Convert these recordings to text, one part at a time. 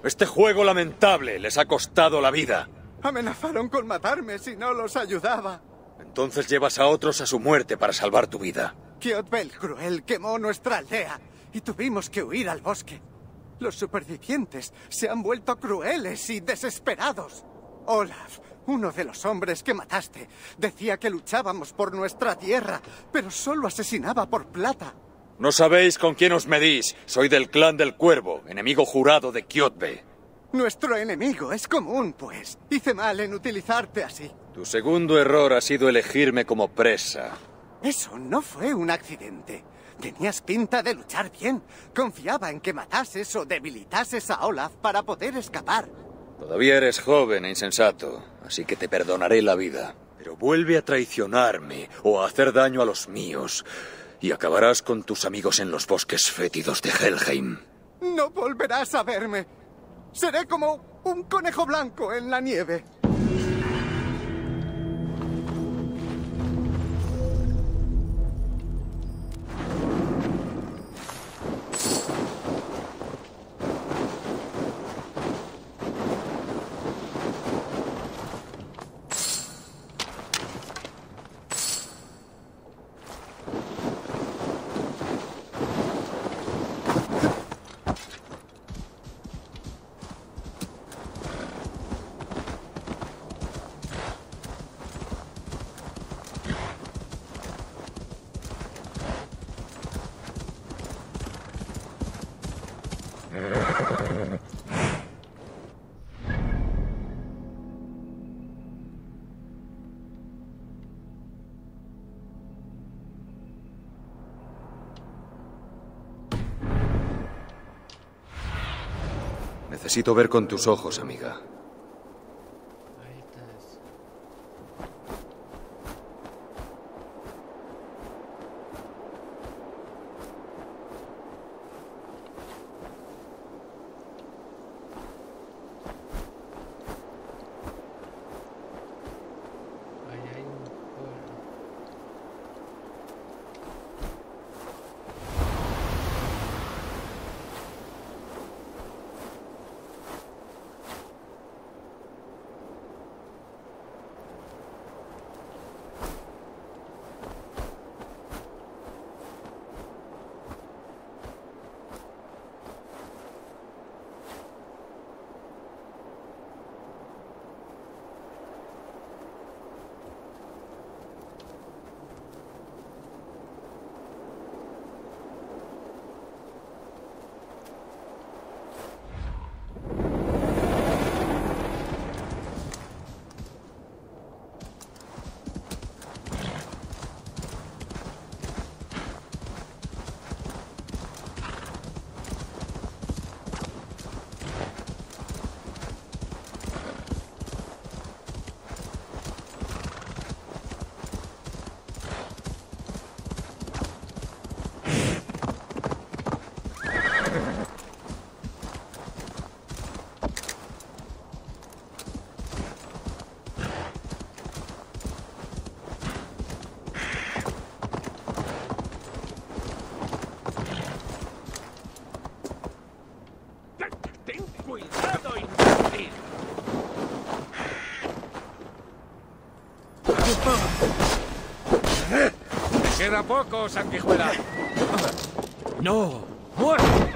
Este juego lamentable les ha costado la vida. Amenazaron con matarme si no los ayudaba. Entonces llevas a otros a su muerte para salvar tu vida. Kjotve el Cruel quemó nuestra aldea y tuvimos que huir al bosque. Los supervivientes se han vuelto crueles y desesperados. Olaf, uno de los hombres que mataste, decía que luchábamos por nuestra tierra, pero solo asesinaba por plata. No sabéis con quién os medís. Soy del clan del Cuervo, enemigo jurado de Kjotve. Nuestro enemigo es común, pues. Hice mal en utilizarte así. Tu segundo error ha sido elegirme como presa. Eso no fue un accidente. Tenías pinta de luchar bien. Confiaba en que matases o debilitases a Olaf para poder escapar. Todavía eres joven e insensato, así que te perdonaré la vida. Pero vuelve a traicionarme o a hacer daño a los míos, y acabarás con tus amigos en los bosques fétidos de Helheim. No volverás a verme. Seré como un conejo blanco en la nieve. Necesito ver con tus ojos, amiga. Queda poco, sanguijuela. ¡No! ¡Muerte!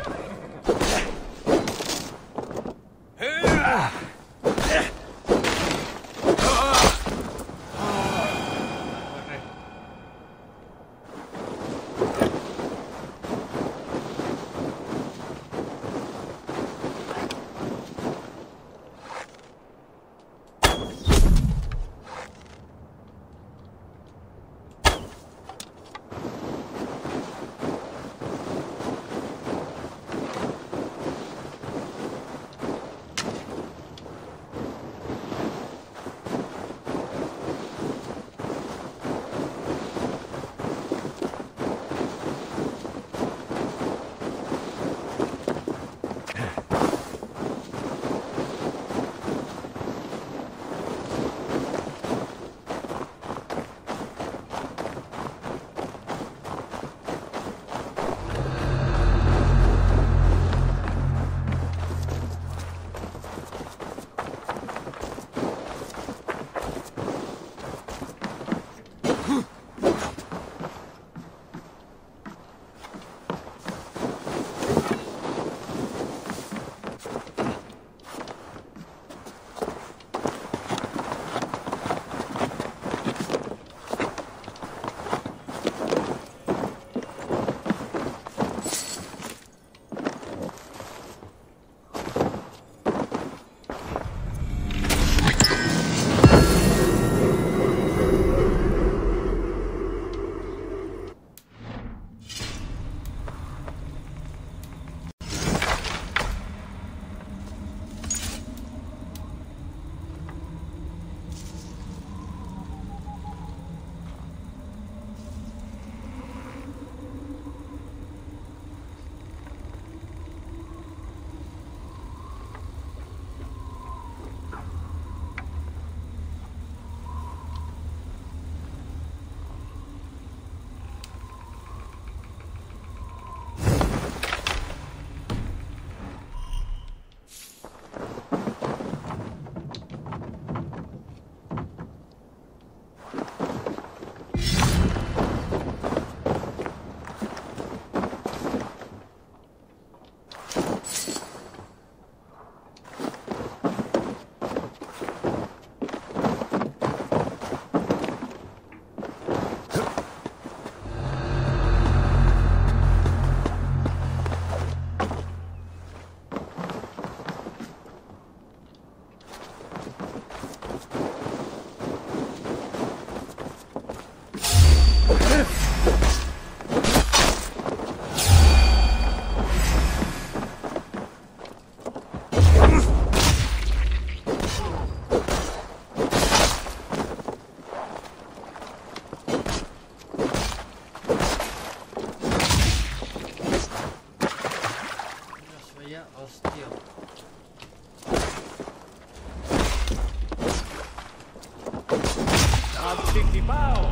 ¡Anticipaos!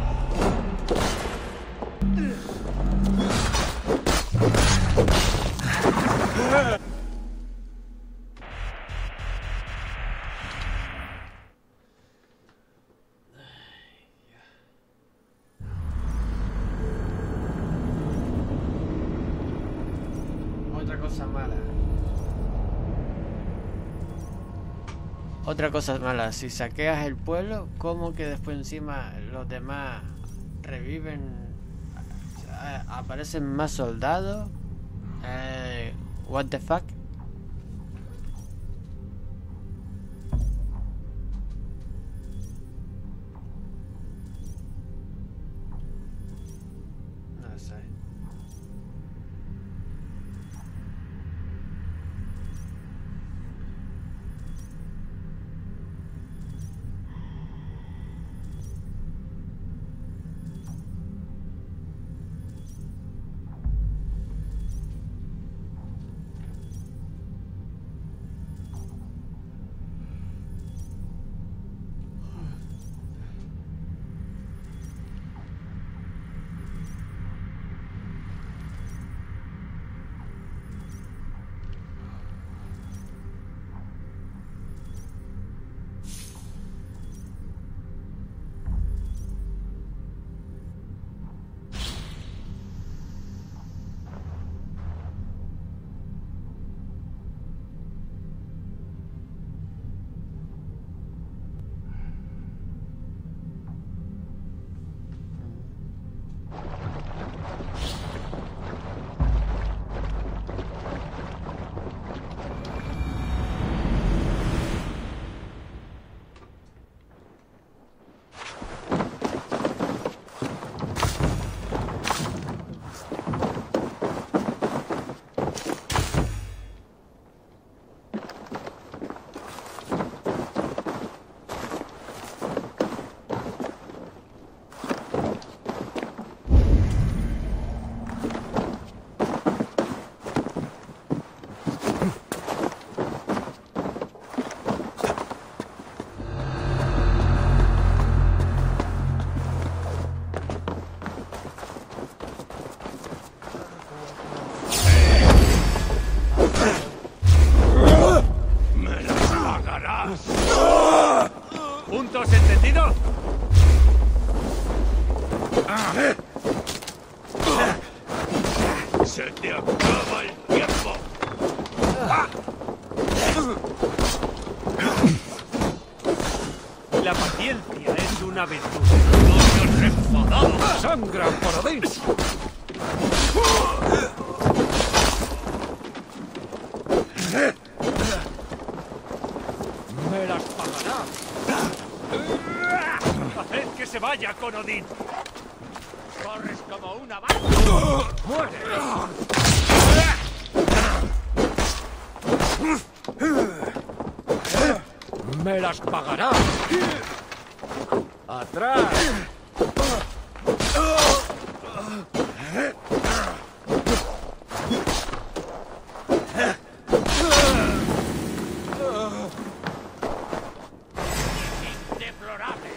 Otra cosa mala, si saqueas el pueblo, ¿cómo que después encima los demás reviven? ¿Aparecen más soldados? What the fuck? No sé. ¿Puntos entendido? Se te acaba el tiempo. La paciencia es una virtud. ¡Coños enfadados! ¡Sangra por Odín! ¡Me las pagará! ¡Haced que se vaya con Odín! ¡Corres como una vaca! ¡Muere! ¡Me las pagará! ¡Atrás! ¡Deplorable!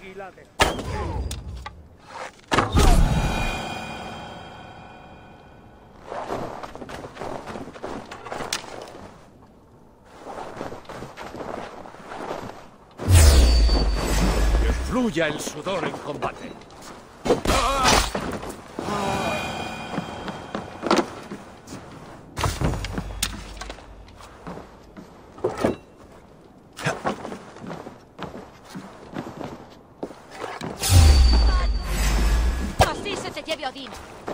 Fluya el sudor en combate. Así se te lleve Odín.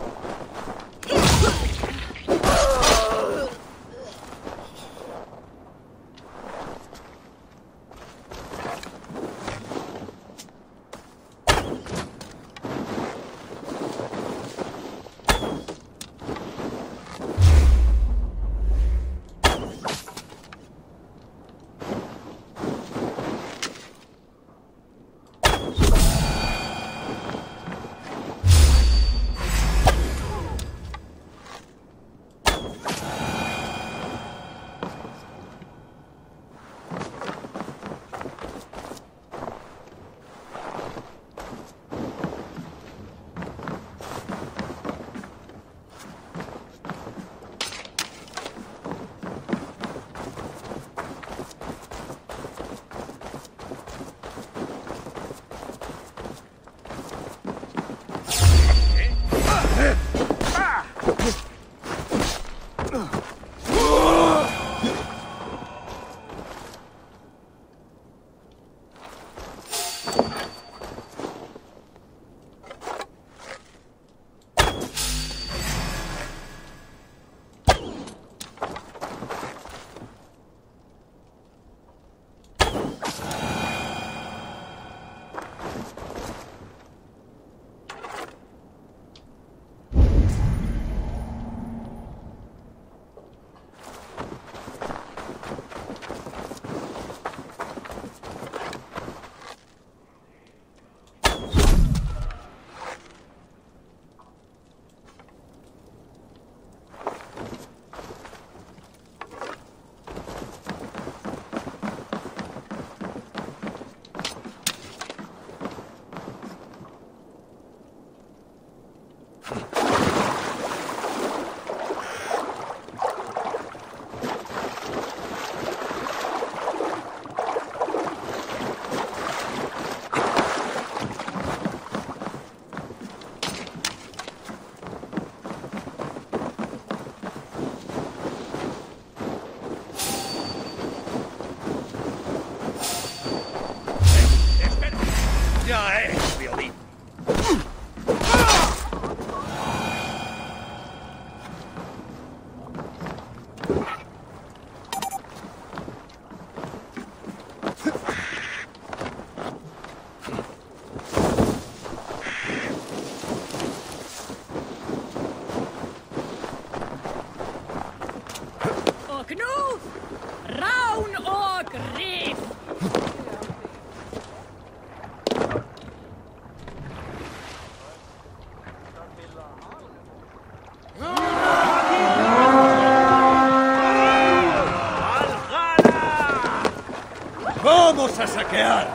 ¡Vamos a saquear!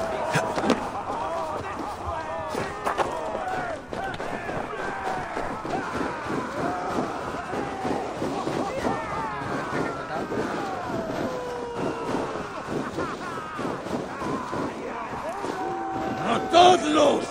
¡Matadlos!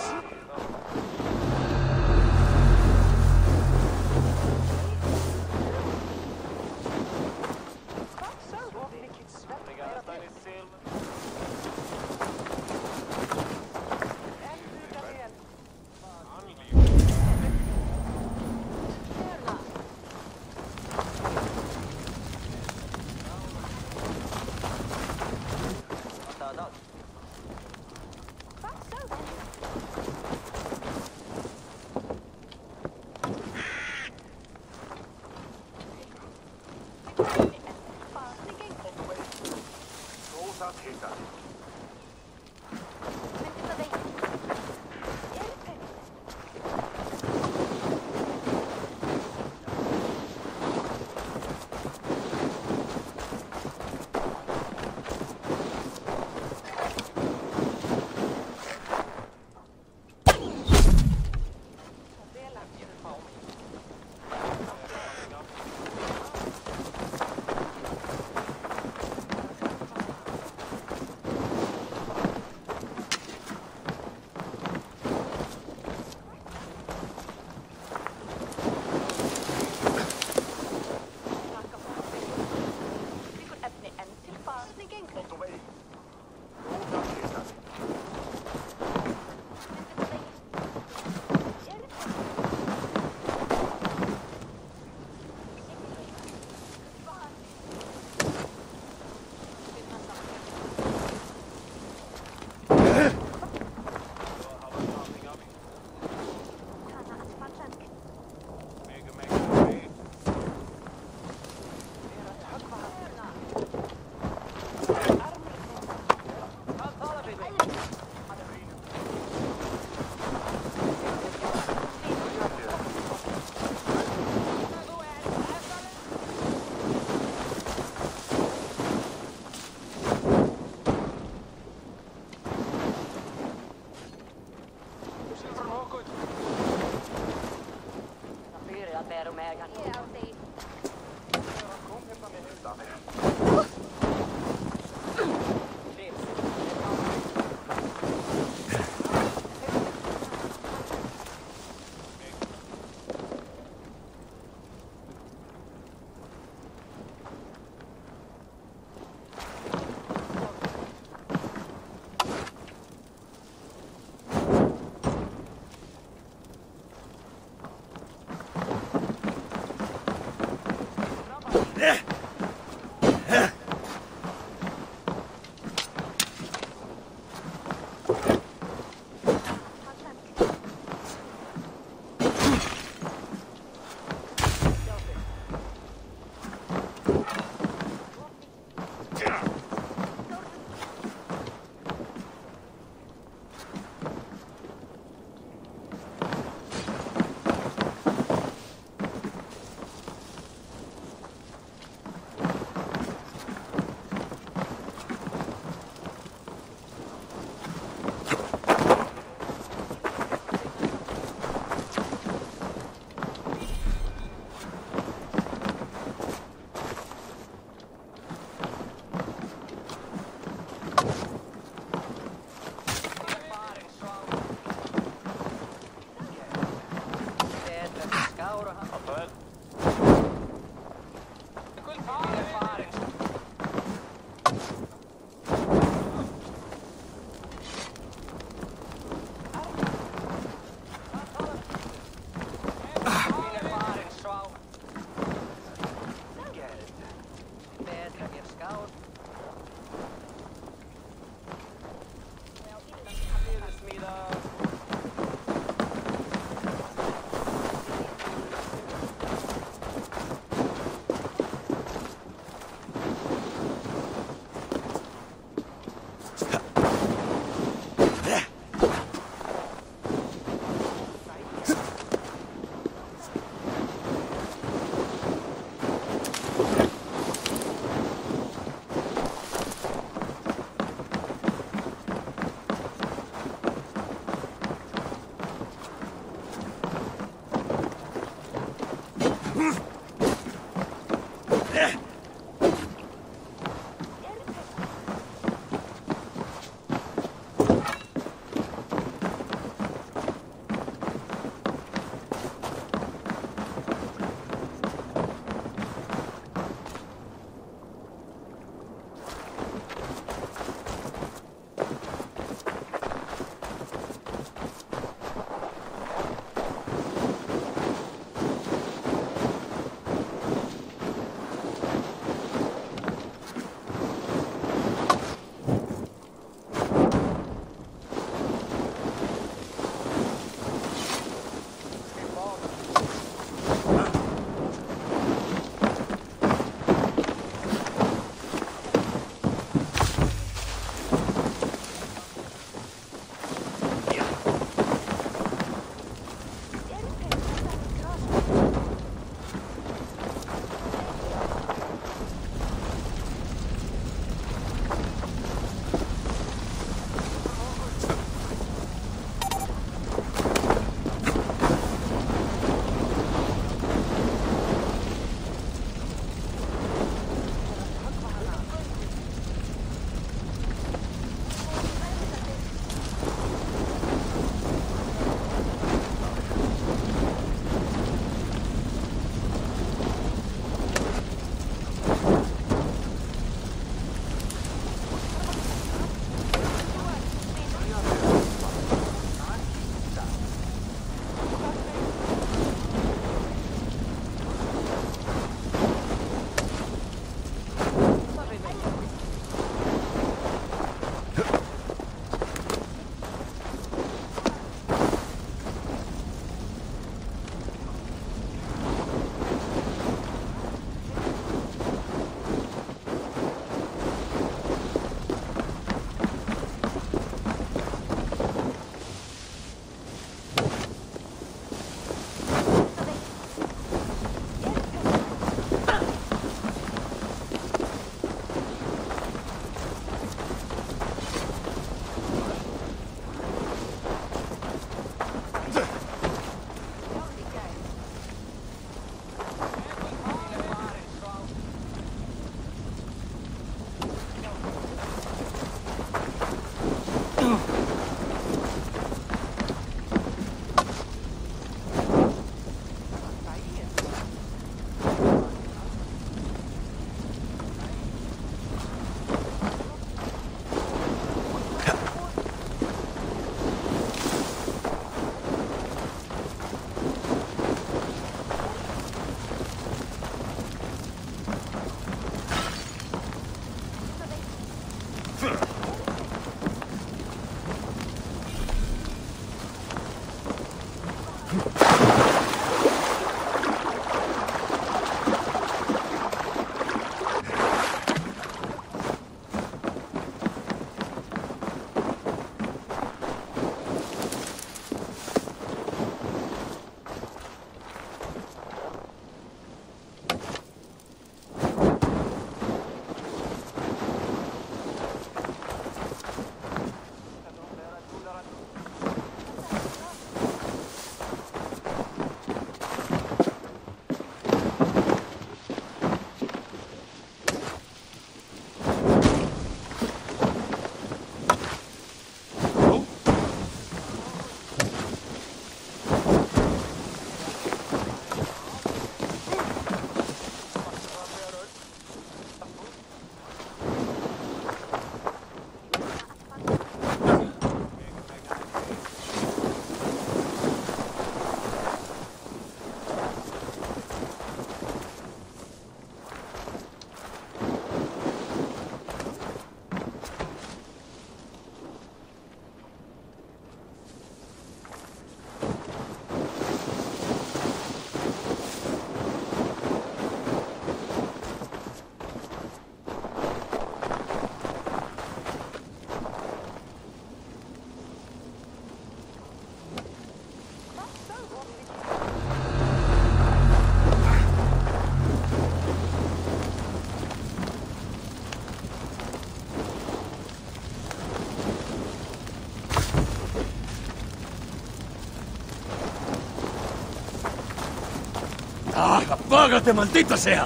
¡Apágate, maldita sea!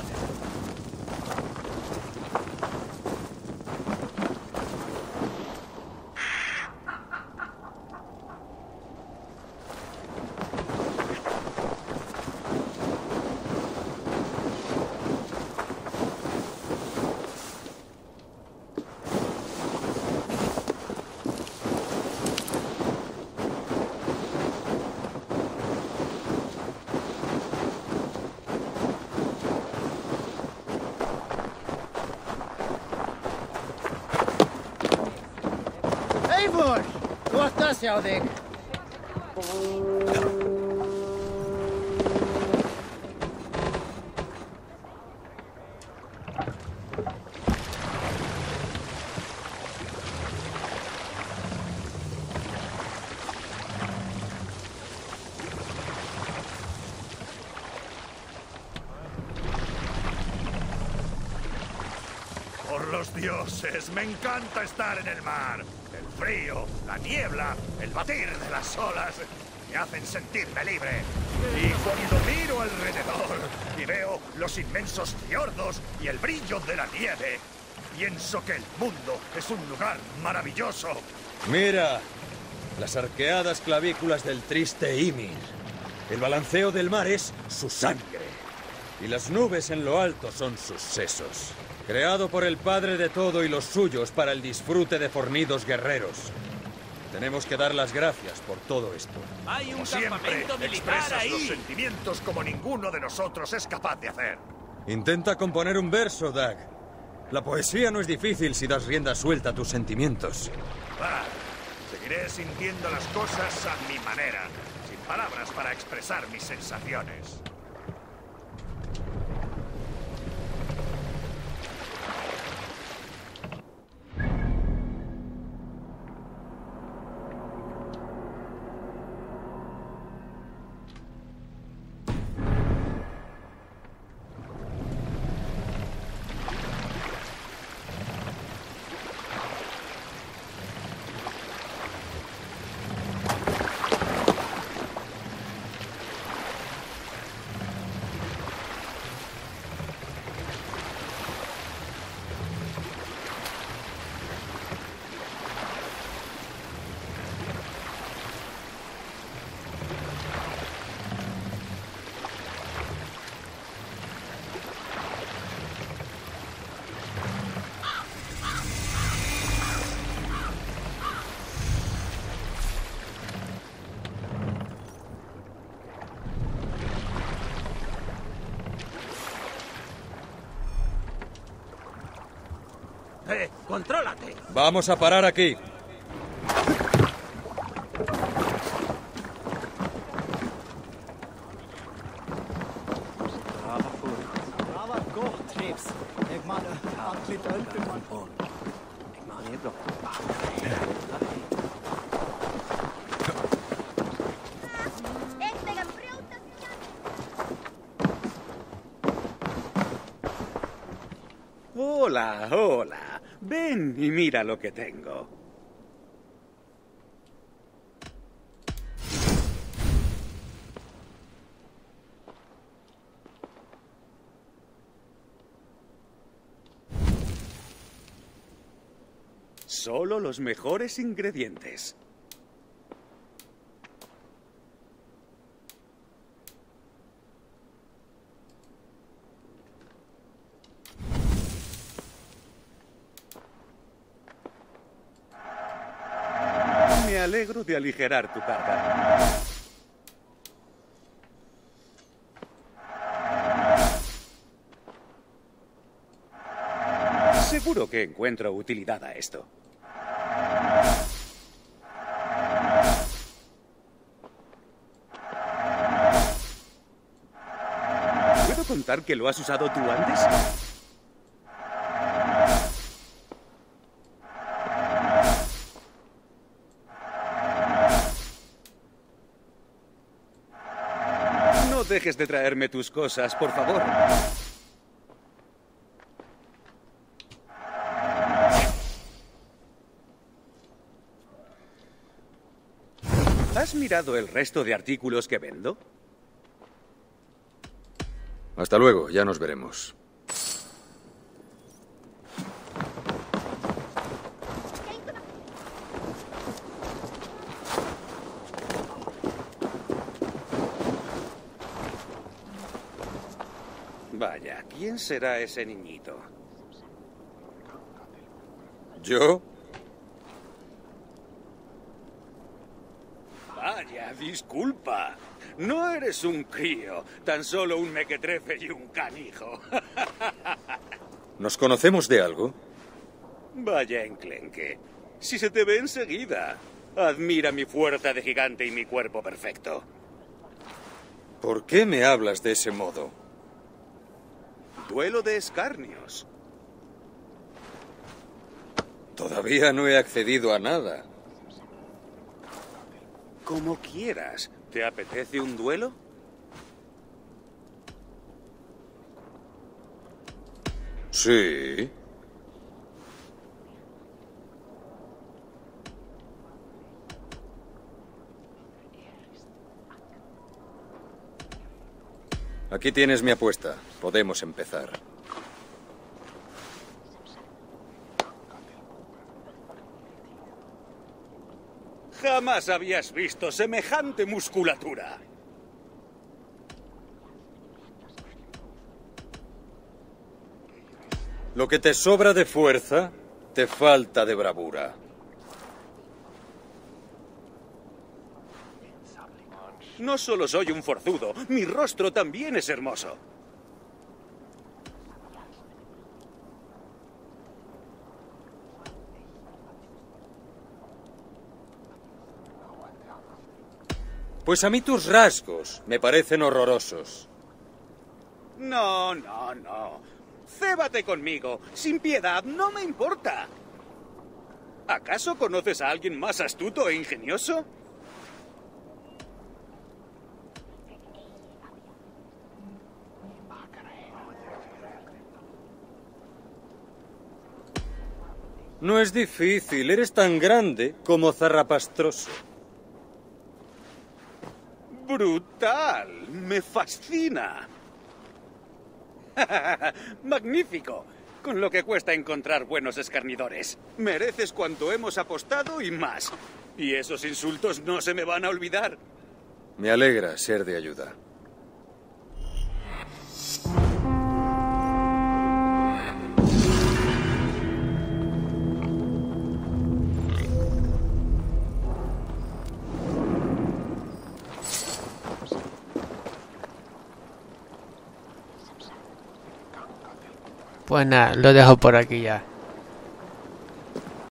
Eivor! Kohta se on. Por los dioses, me encanta estar en el mar. El frío, la niebla, el batir de las olas me hacen sentirme libre. Y cuando miro alrededor y veo los inmensos fiordos y el brillo de la nieve, pienso que el mundo es un lugar maravilloso. Mira, las arqueadas clavículas del triste Ymir. El balanceo del mar es su sangre. Y las nubes en lo alto son sus sesos. Creado por el padre de todo y los suyos para el disfrute de fornidos guerreros. Tenemos que dar las gracias por todo esto. Hay un Como siempre, campamento militar expresas los ahí. sentimientos como ninguno de nosotros es capaz de hacer. Intenta componer un verso, Dag. La poesía no es difícil si das rienda suelta a tus sentimientos. Va, seguiré sintiendo las cosas a mi manera, sin palabras para expresar mis sensaciones. ¡Contrólate! Vamos a parar aquí. Hola, hola. Ven y mira lo que tengo. Solo los mejores ingredientes. Me alegro de aligerar tu carga. Seguro que encuentro utilidad a esto. ¿Puedo contar que lo has usado tú antes? No dejes de traerme tus cosas, por favor. ¿Has mirado el resto de artículos que vendo? Hasta luego, ya nos veremos. Vaya, ¿quién será ese niñito? ¿Yo? Vaya, disculpa. No eres un crío, tan solo un mequetrefe y un canijo. ¿Nos conocemos de algo? Vaya enclenque. Si se te ve enseguida. Admira mi fuerza de gigante y mi cuerpo perfecto. ¿Por qué me hablas de ese modo? Duelo de escarnios. Todavía no he accedido a nada. Como quieras. ¿Te apetece un duelo? Sí. Aquí tienes mi apuesta. Podemos empezar. Jamás habías visto semejante musculatura. Lo que te sobra de fuerza, te falta de bravura. No solo soy un forzudo, mi rostro también es hermoso. Pues a mí tus rasgos me parecen horrorosos. No, no, no. Cébate conmigo. Sin piedad, no me importa. ¿Acaso conoces a alguien más astuto e ingenioso? No es difícil, eres tan grande como zarrapastroso. ¡Brutal! ¡Me fascina! ¡Magnífico! Con lo que cuesta encontrar buenos escarnidores. Mereces cuanto hemos apostado y más. Y esos insultos no se me van a olvidar. Me alegra ser de ayuda. Pues nada, lo dejo por aquí ya.